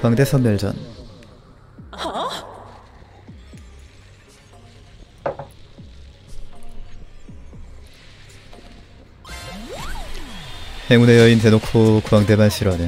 광대 선멸전. 행운의 여인 대놓고 광대만 싫어하네.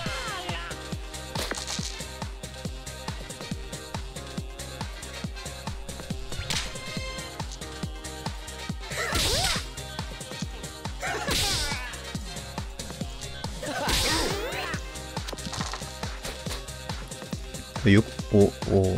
그 6, 5, 5.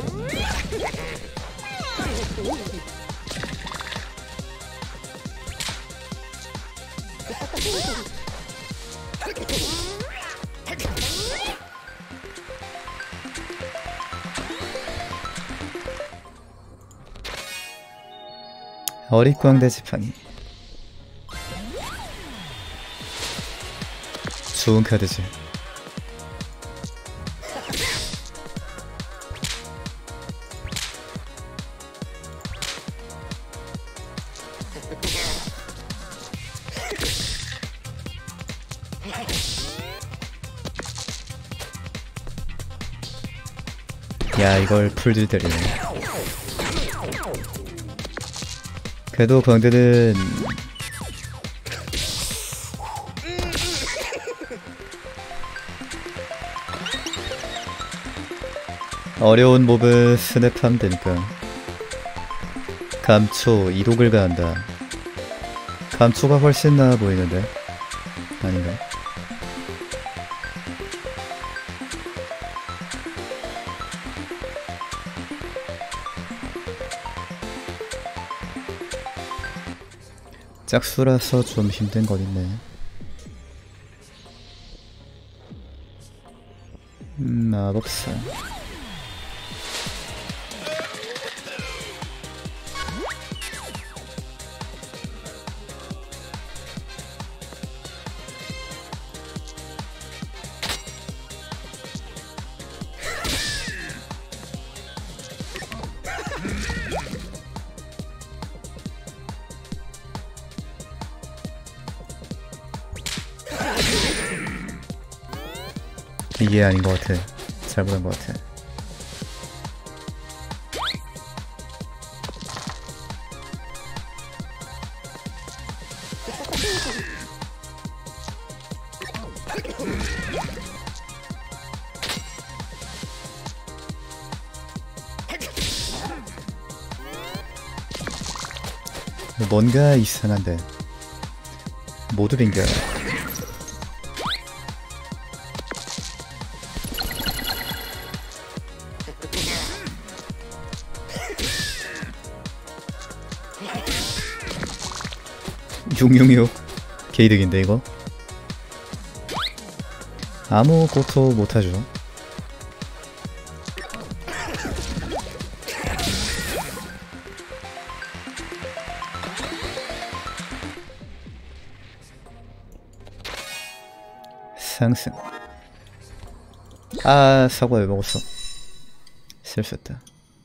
어릿광대 지팡이. 좋은 카드지. 야, 이걸 풀들 때리네. 그래도 광대는 어려운 몹은 스냅하면 되니까. 감초, 이독을 가한다. 감초가 훨씬 나아 보이는데? 아닌가? 짝수라서 좀 힘든 건 있네. 마법사. 이게 아닌 것 같아. 잘못한 것 같아. 뭔가 이상한데. 모두 빙겨. 융융육 개이득인데 이거? 아무것도 못하죠. 상승. 아, 사과 왜 먹었어? 실수했다.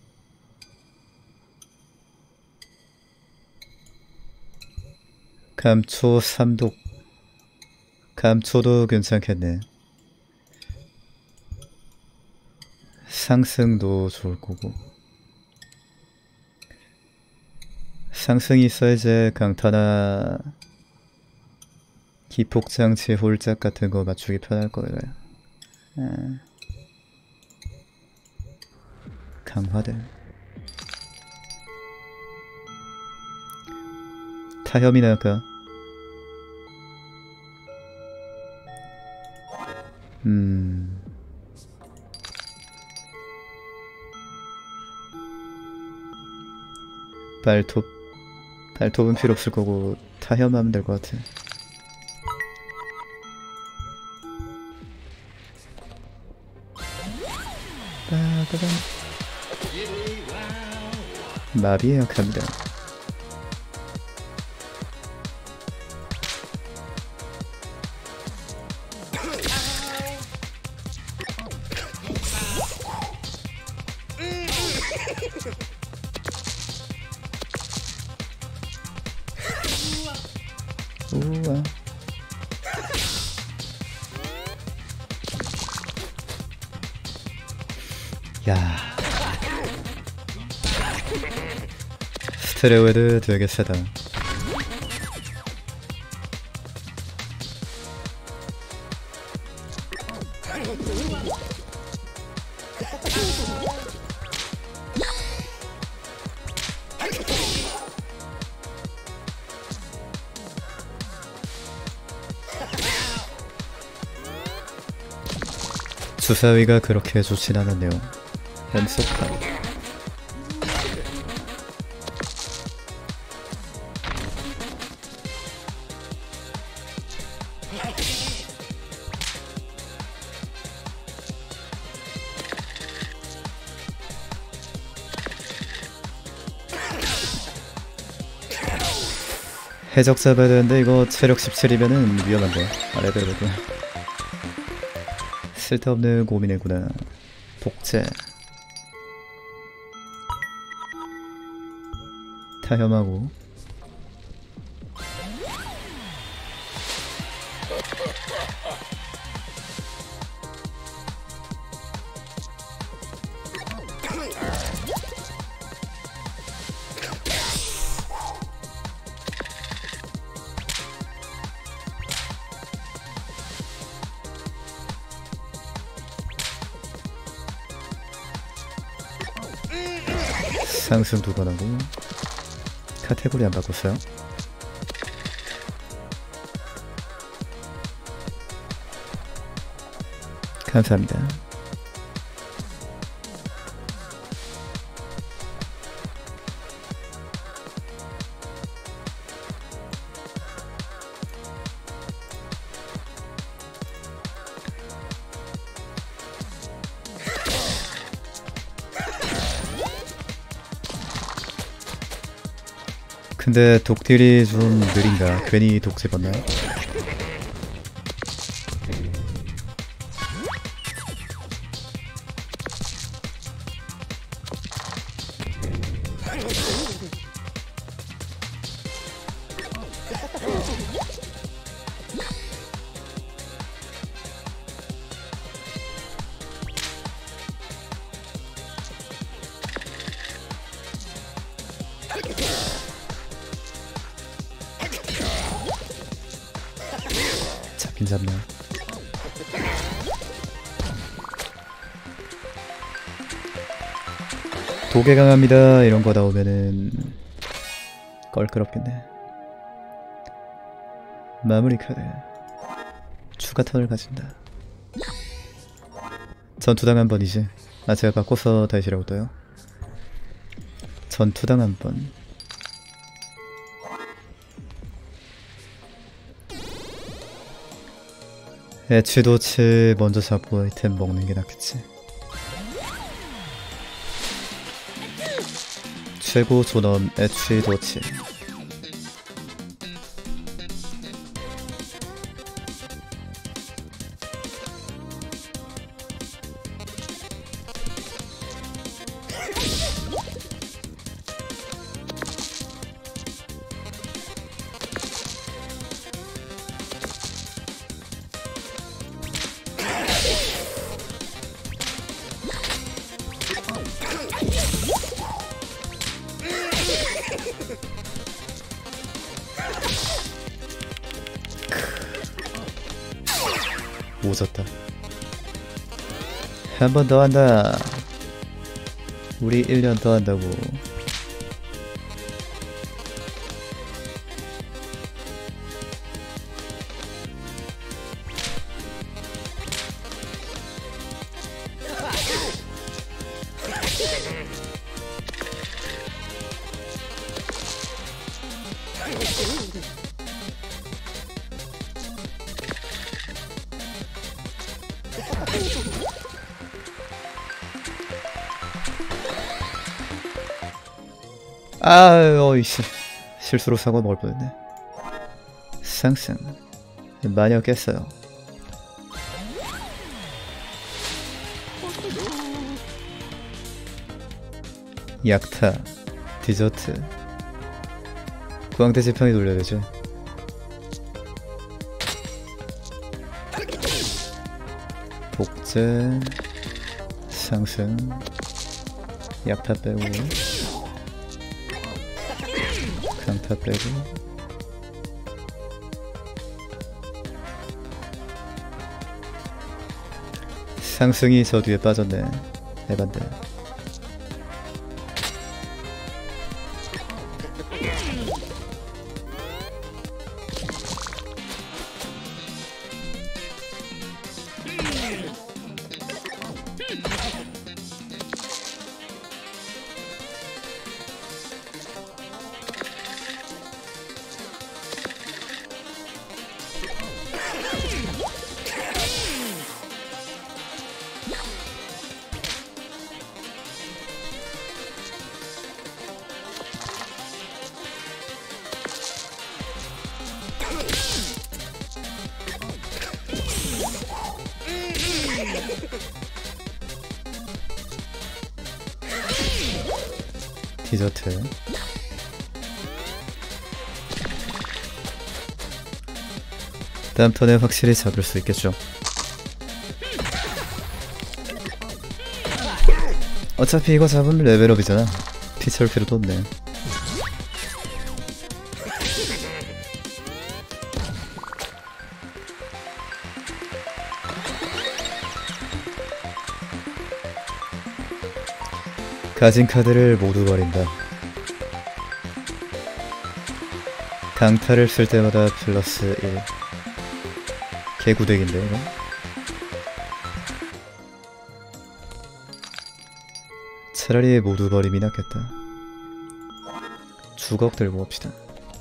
감초 3독. 감초도 괜찮겠네. 상승도 좋을 거고. 상승이 있어야지 강타나 기폭장치 홀짝 같은 거 맞추기 편할 거예요. 강화들. 타협이나 할까? 발톱은 필요 없을 거고 타협하면 될 것 같아. 마비에 약합니다. 우와. 야, 스테레오이드 되게 세다. 주사위가 그렇게 좋진 않았네요. 연속판. 해적 잡아야 되는데 이거 체력 17이면은 위험한데. 아래배로도 쓸데없는 고민이구나. 복제 타협하고 상승 2번 하고 카테고리 안 바꿨어요. 감사합니다. 근데 독딜이 좀 느린가? 괜히 독 집었나요? 잡긴 잡네. 독에 강합니다 이런 거 나오면은 껄끄럽겠네. 마무리 카드 추가 턴을 가진다. 전투당 한 번이지. 아 제가 바꿔서 다시라고 떠요. 전투당 한 번. 애취도치 먼저 잡고 아이템 먹는 게 낫겠지. 최고 존엄 애취도치. 오졌다. 한 번 더 한다. 우리 1년 더 한다고. 어이씨. 실수로 사고 먹을 뻔했네. 상승. 마녀 깼어요. 약타. 디저트. 구황대 지팡이 돌려야 되지. 복제. 상승. 약타 빼고 강타 빼고. 상승이 저 뒤에 빠졌네. 에반데. 디저트. 다음 턴에 확실히 잡을 수 있겠죠. 어차피 이거 잡으면 레벨업이잖아. 피 채울 필요도 없네. 가진 카드를 모두 버린다. 강타를 쓸 때마다 플러스 1. 개구덱인데 이거? 차라리 모두 버림이 낫겠다. 주걱 들고 옵시다.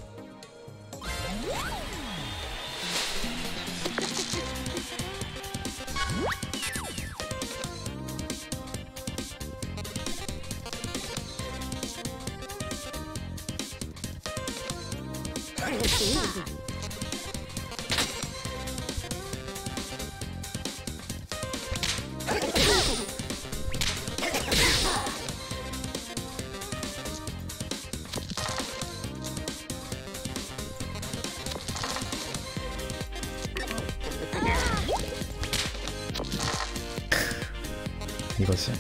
이거지.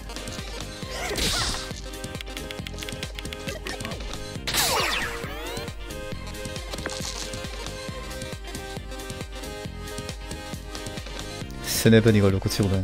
스냅은 이걸로 고치고만.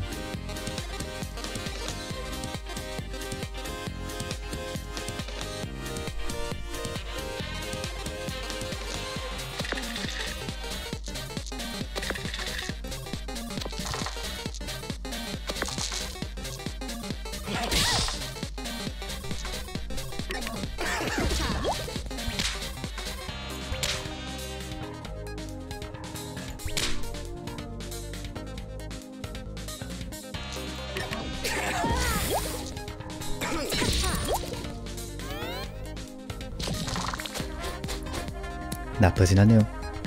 나쁘진 않네요.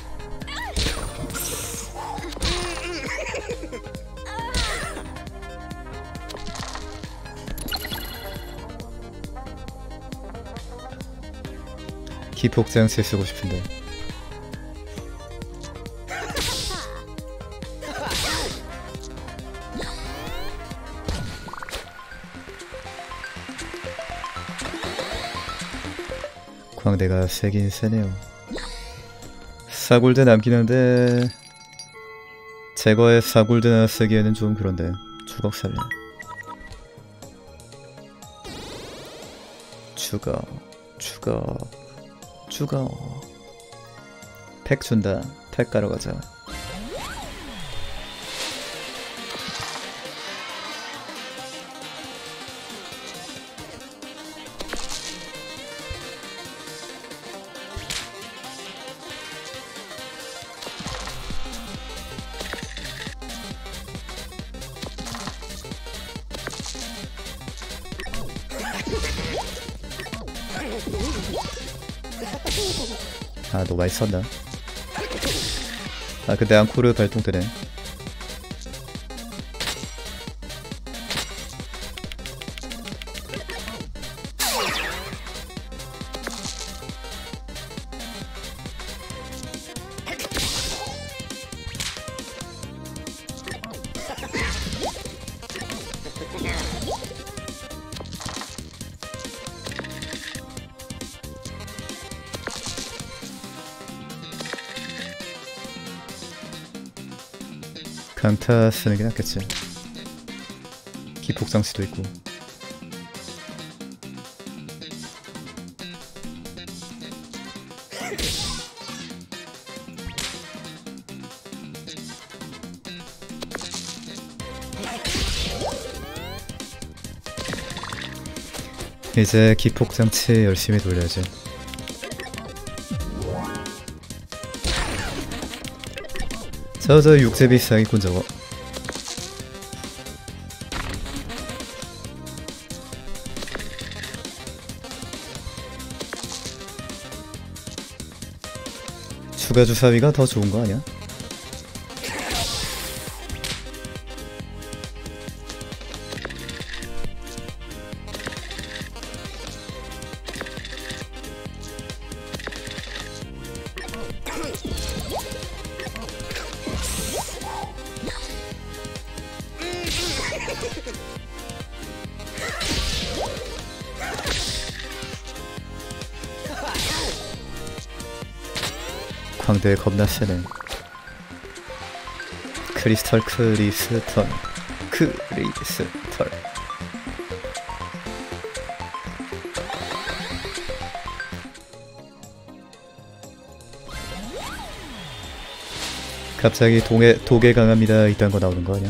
기폭장치 쓰고 싶은데. 광대가 세긴 세네요. 4골드 남긴 한데 제거에 4골드나 쓰기에는 좀 그런데. 주걱 살래. 주걱 팩 준다. 팩 가러 가자. 아, 너 많이 썼나? 아, 근데 앙코르 발동되네. 강타 쓰는 게 낫겠지. 기폭 장치도 있고. 이제 기폭 장치 열심히 돌려야지. 저 육제비 사기꾼 저거. 추가 주사위가 더 좋은 거 아니야? 광대 겁나 세네. 크리스털. 갑자기 독에 강합니다 이딴 거 나오는 거 아니야?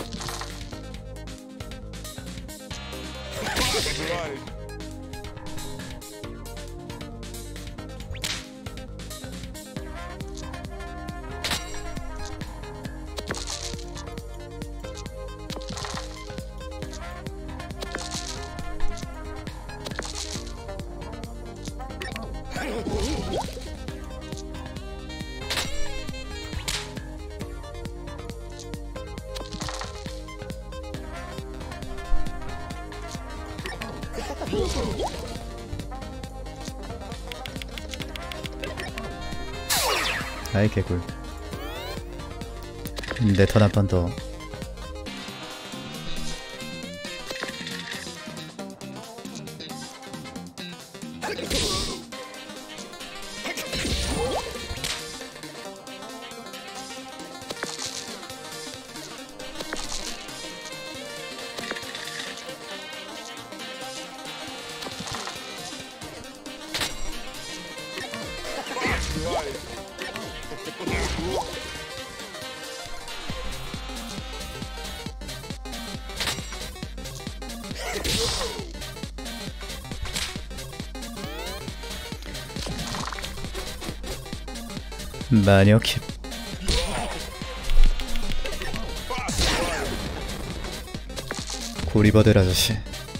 아이 개꿀. 내 턴 한 번 더. 마녀 킵. 고리버들 아저씨.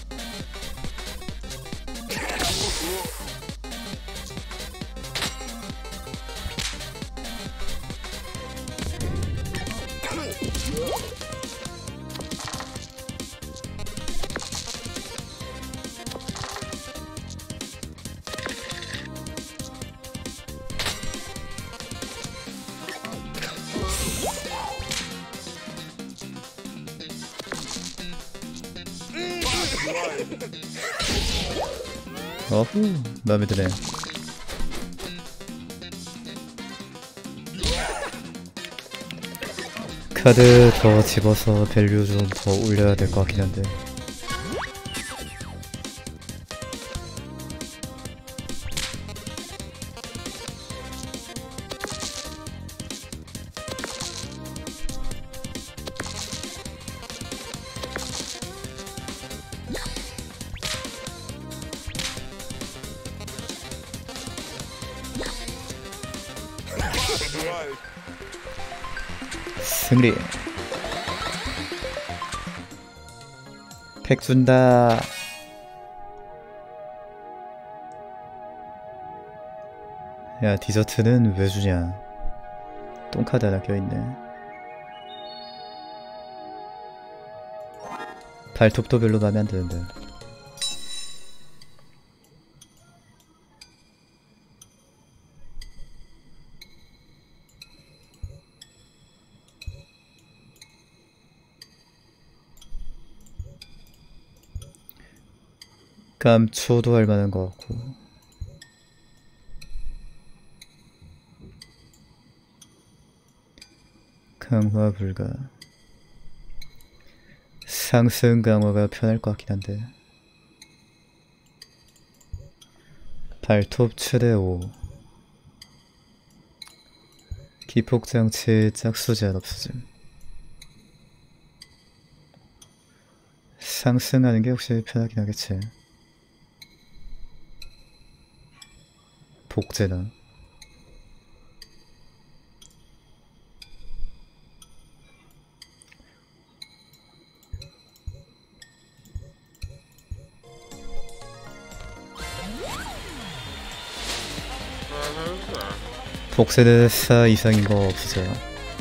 어후, 마음에 드네. 카드 더 집어서 밸류 좀 더 올려야 될 것 같긴 한데. 승리. 팩 준다. 야, 디저트는 왜 주냐? 똥카드 하나 껴있네. 발톱도 별로 맘에 안 드는데. 감초도 할만한 것 같고. 강화 불가. 상승 강화가 편할 것 같긴 한데. 발톱 최대 5. 기폭장치 짝수 제한 없어짐. 상승하는 게 혹시 편하긴 하겠지. 복제나. 복세대 4 이상인 거 없으세요?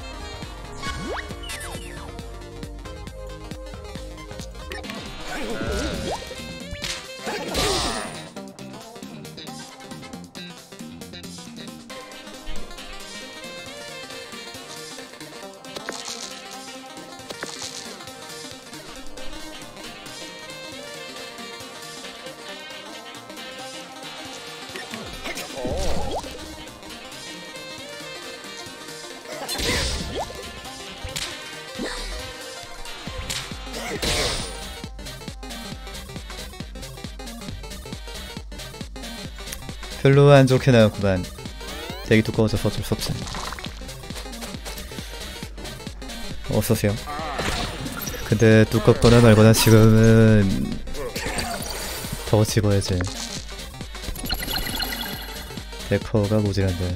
별로 안 좋게 나왔구만. 되게 두꺼워져서 어쩔 수 없지. 어서오세요. 근데 두껍거나 말거나 지금은 더 집어야지. 데커가 모질한데.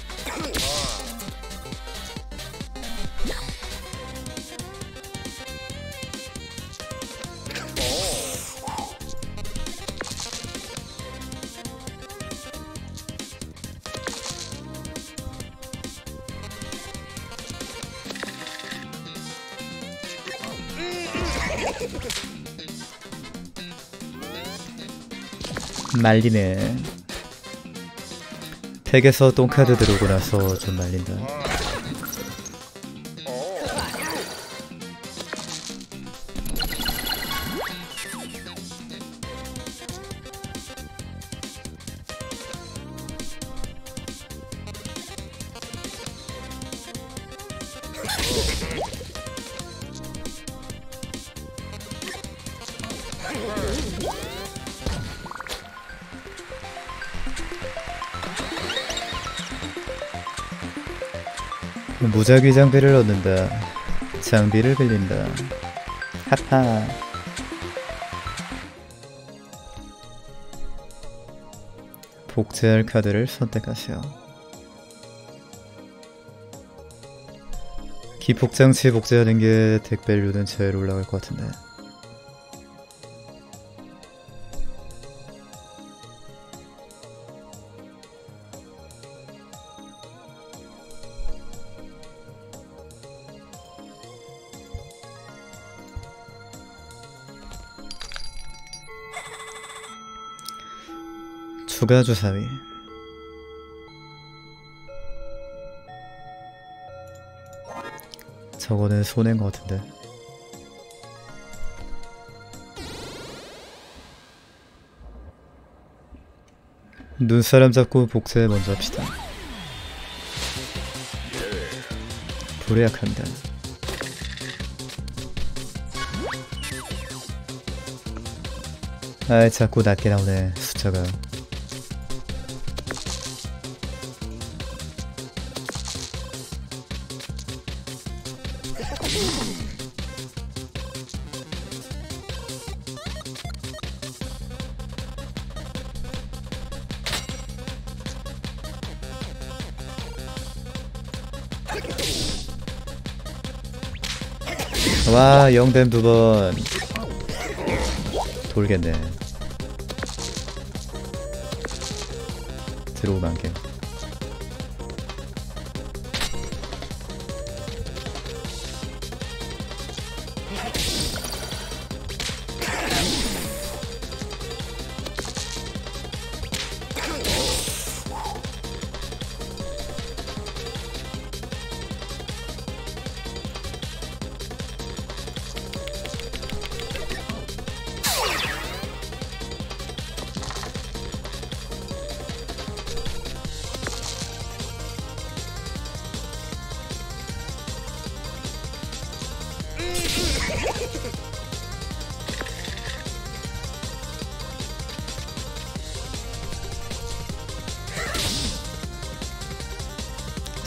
말리네. 팩에서 똥카드 들어오고 나서 좀 말린다. 무작위 장비를 얻는다. 장비를 빌린다. 하하. 복제할 카드를 선택하세요. 기폭장치 복제하는 게 덱밸류는 제일 올라갈 것 같은데. 추가 주사위. 저거는 손해인 것 같은데. 눈사람 잡고 복제 먼저 합시다. 불에 약합니다. 아이 자꾸 낮게 나오네 숫자가. 와, 영댐 2번. 돌겠네. 들어오면 안 게.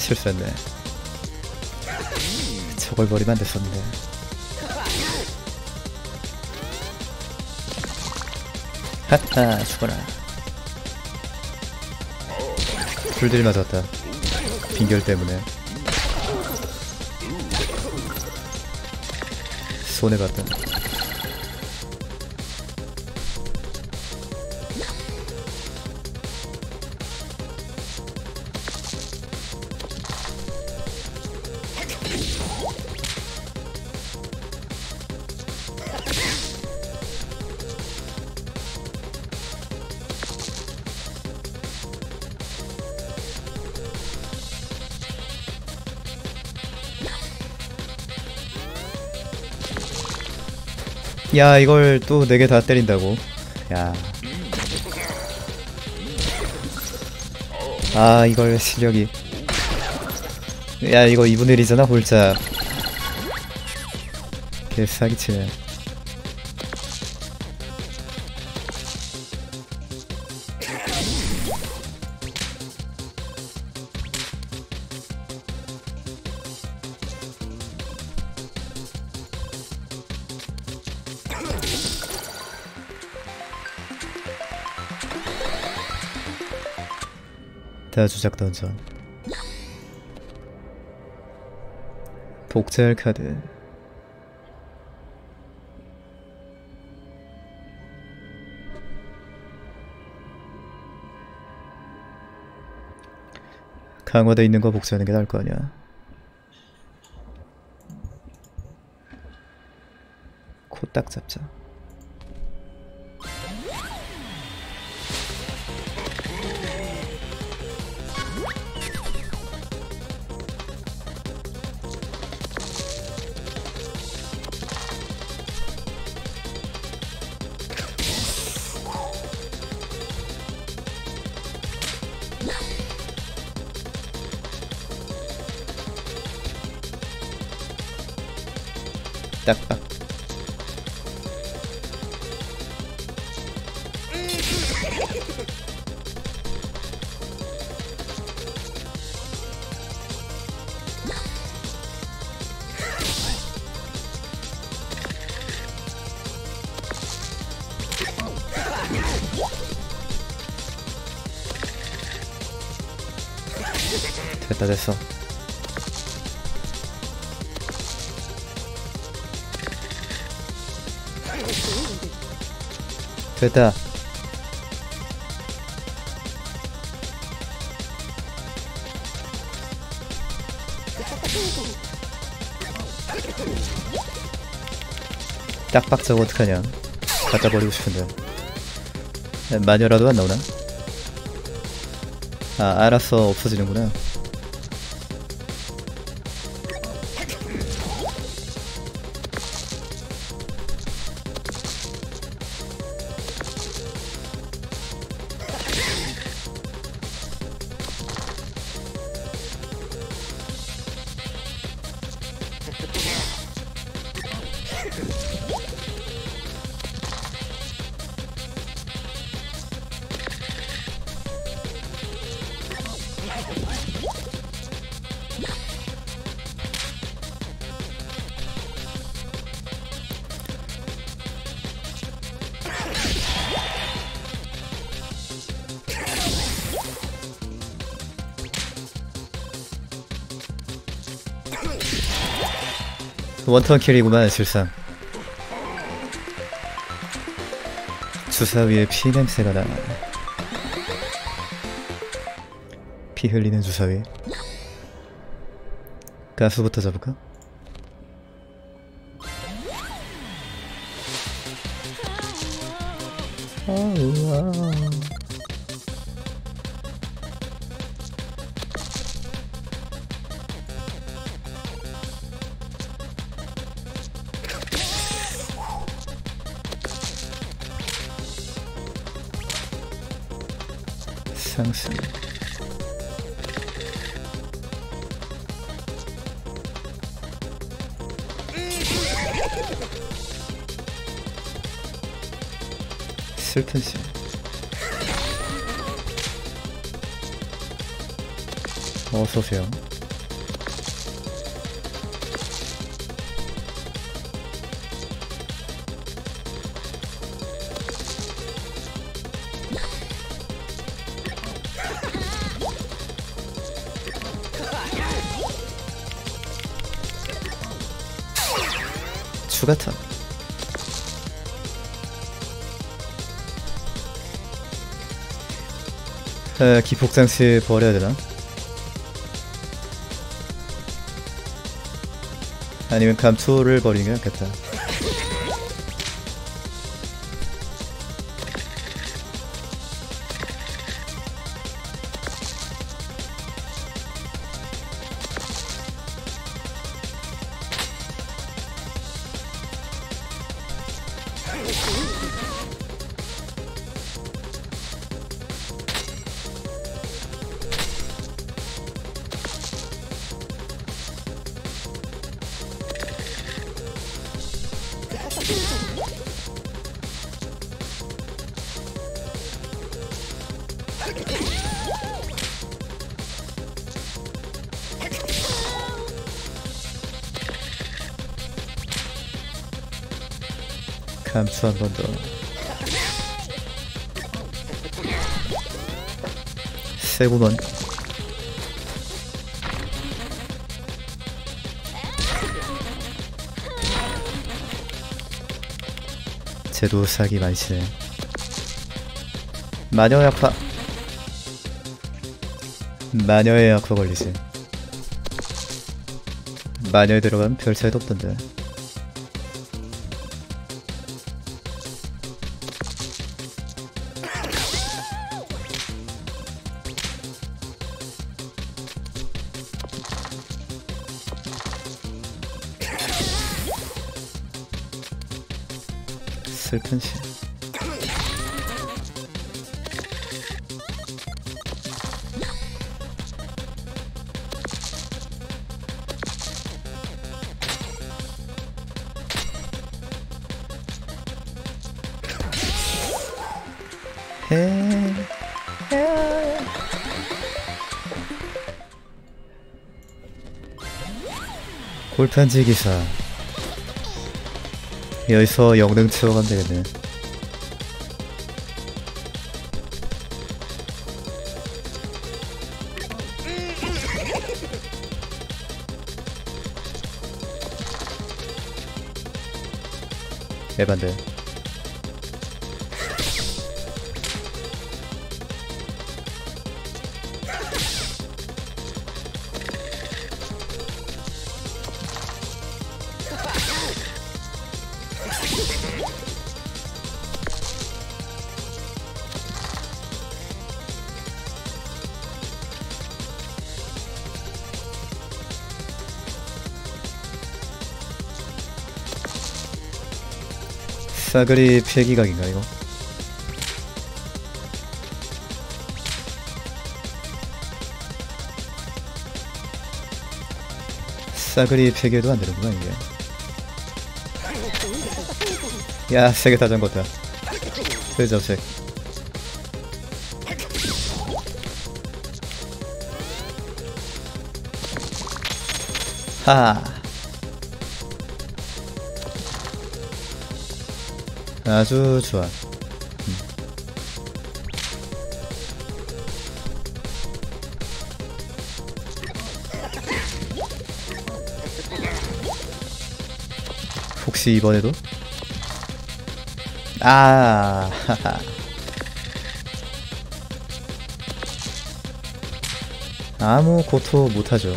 실수했네. 저걸 버리면 안 됐었는데. 하하, 죽어라. 풀딜 맞았다. 빙결 때문에. 손해봤다. 야, 이걸 또 4개 다 때린다고. 야. 아, 이걸 실력이. 야, 이거 2분의 1이잖아, 골자. 개 사기치네. 주작 던져. 복제할 카드. 강화돼 있는 거 복제하는 게 나을 거 아니야. 코 딱 잡자. 딱딱. 됐다, 됐어. 됐다. 딱박 저거 어떡하냐. 갖다 버리고 싶은데. 마녀라도 안 나오나? 아, 알았어. 없어지는구나. 원턴 킬이구만, 실상. 주사위에 피 냄새가 나. 피 흘리는 주사위. 가수부터 잡을까? 상승. 슬픈 시. 어서오세요. 추가탄. 기폭장치 버려야 되나? 아니면 감초를 버리는 게 낫겠다. 감초 한 번 더. 세구먼. 쟤도 사기 많이 치네. 마녀의 약화. 마녀의 약화 걸리지. 마녀에 들어가면 별 차이도 없던데. 슬픈 시. 골판지 기사. 여기서 영능 채워가면 되겠네. 에반데. 싸그리 폐기각인가 이거? 싸그리 폐기해도 안 되는구나 이게. 야, 세개 다 잠궜다. 흑저색. 하. 아주 좋아. 혹시 이번에도? 아, 하하. 아무 고토 못하죠.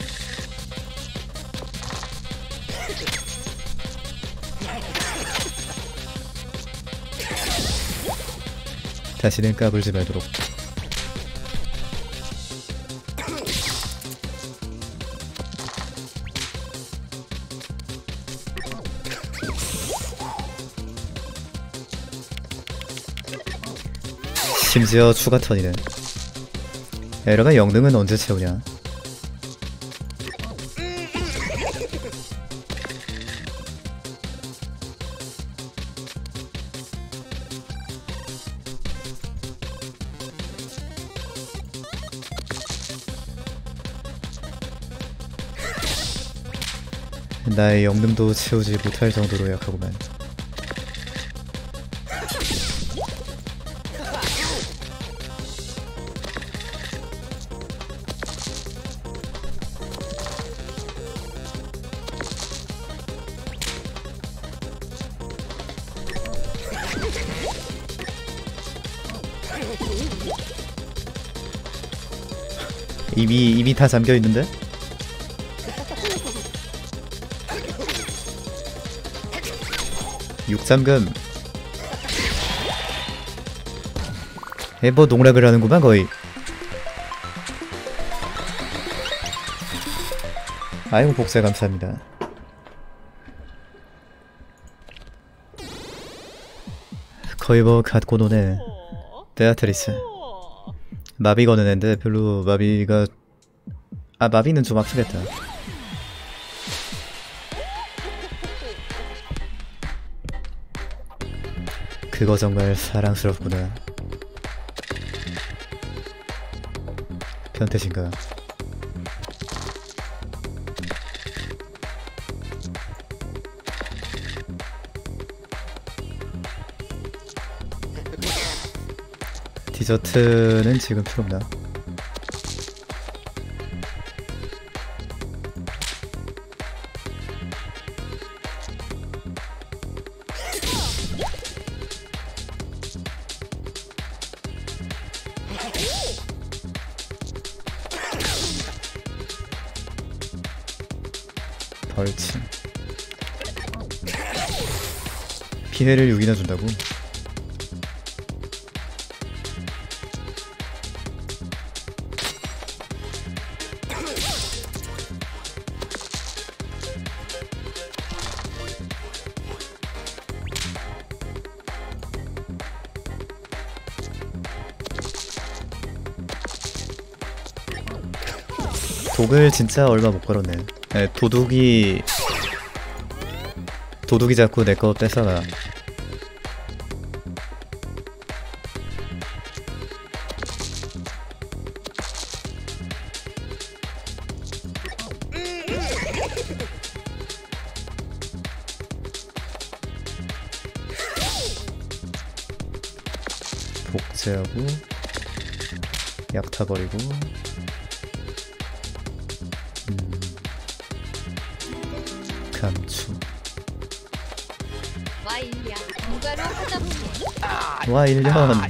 다시는 까불지 말도록. 심지어 추가 턴이네. 에러가 영능은 언제 채우냐? 나의 영능도 채우지 못할 정도로 약하구만. 이미 다 잠겨있는데? 육잠금. 뭐 농락을 하는구만 거의. 아이고 복사 감사합니다. 거의 뭐 갖고 노네. 베아트리스. 마비 거는 앤데 별로 마비가 마비는 좀 아프겠다. 그거 정말 사랑스럽구나. 변태신가. 디저트는 지금 필요 없나? 벌침. 피해를 6이나 준다고? 독을 진짜 얼마 못 걸었네. 네, 도둑이 자꾸 내 거 뺏어가. 복제하고 약타 버리고. 감추. 와 1년 누가로 하다 보니 와 1년.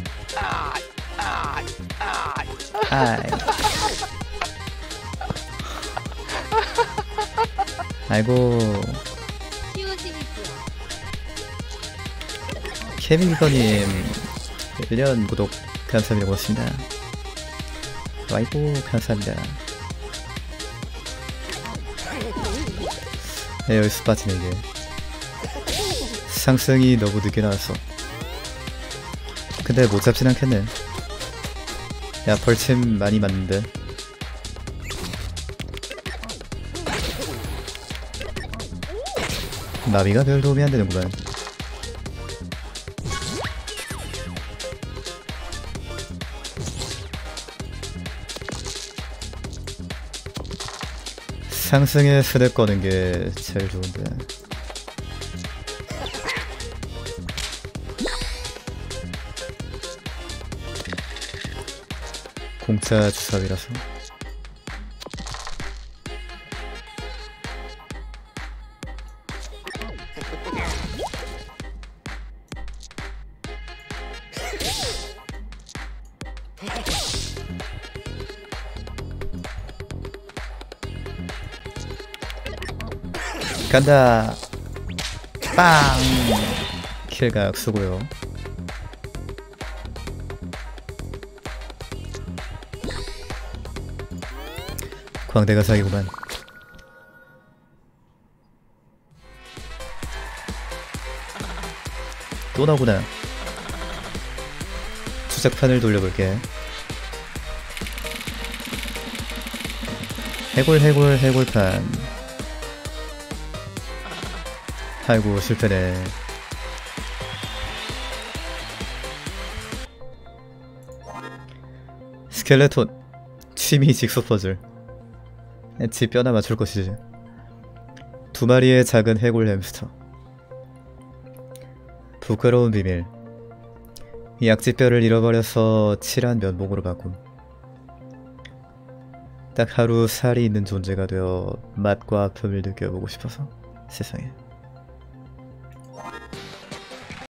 아이고. 키우진이고요. 케빈이거님 1년 구독 감사합니다. 고맙습니다. 아이고 감사합니다. 네, 여기 스파트네 이게. 상승이 너무 늦게 나왔어. 근데 못 잡진 않겠네. 야 벌침 많이 맞는데. 나비가 별 도움이 안 되는구만. 상승에 스냅 거는 게 제일 좋은데. 공짜 주사위라서. 간다. 빵. 킬각 수고요. 광대가 사기구만. 또 나오구나. 추적판을 돌려볼게. 해골판. 아이고 실패네. 스켈레톤. 취미 직소 퍼즐. 엣지 뼈나 맞출 것이지. 2마리의 작은 해골 햄스터. 부끄러운 비밀. 약지뼈를 잃어버려서 칠한 면봉으로 바꿈. 딱 하루 살이 있는 존재가 되어 맛과 아픔을 느껴보고 싶어서. 세상에.